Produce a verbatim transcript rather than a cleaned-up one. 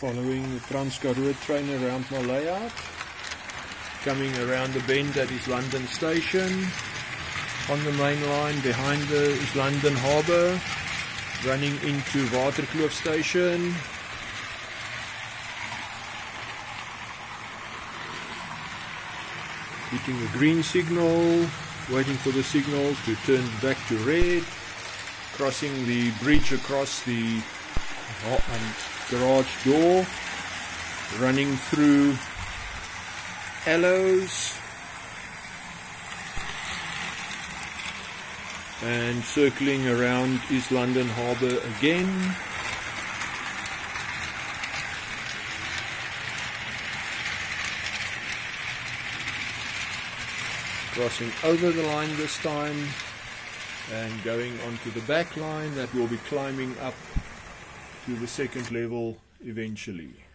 following the Trans Karoo train around my layout, coming around the bend at East London Station, on the main line behind the East London Harbour, running into Waterkloof Station, hitting the green signal, waiting for the signal to turn back to red, crossing the bridge across the um, garage door, running through Aloes and circling around East London Harbour again, crossing over the line this time and going onto the back line that will be climbing up to the second level eventually.